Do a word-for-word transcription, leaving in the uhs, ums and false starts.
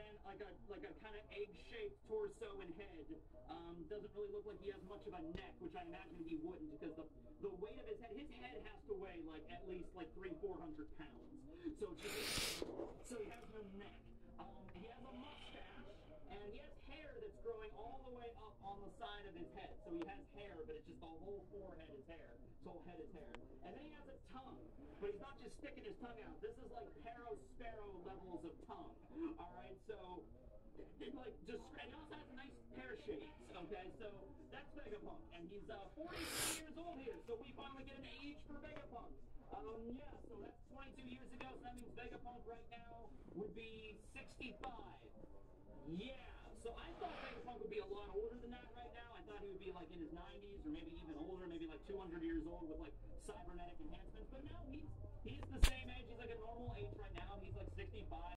then like a like a kind of egg-shaped torso and head. Um, doesn't really look like he has much of a neck, which I imagine he wouldn't, because the the weight of his head, his head has to weigh like at least like three, four hundred pounds. So just, so he has no neck. Um, he has a mustache, and he has hair that's growing all the way up on the side of his head. So he has hair, but it's just the whole forehead is hair. His whole head is hair. And then he has a tongue, but he's not just sticking his tongue out. This is like Paro Sparrow levels of tongue. All right, so it, like just, and he also has a nice pair of shades. Okay, so that's Vegapunk, and he's uh, forty-three years old here. So we finally get an age for Vegapunk. Um, yeah, so that's twenty-two years ago. So that means Vegapunk right now would be sixty-five. Yeah, so I thought Vegapunk would be a lot older than that right now. I thought he would be like in his nineties or maybe even older, maybe like two hundred years old with like cybernetic enhancements. But no, he's he's the same age. He's like a normal age right now. He's like sixty-five.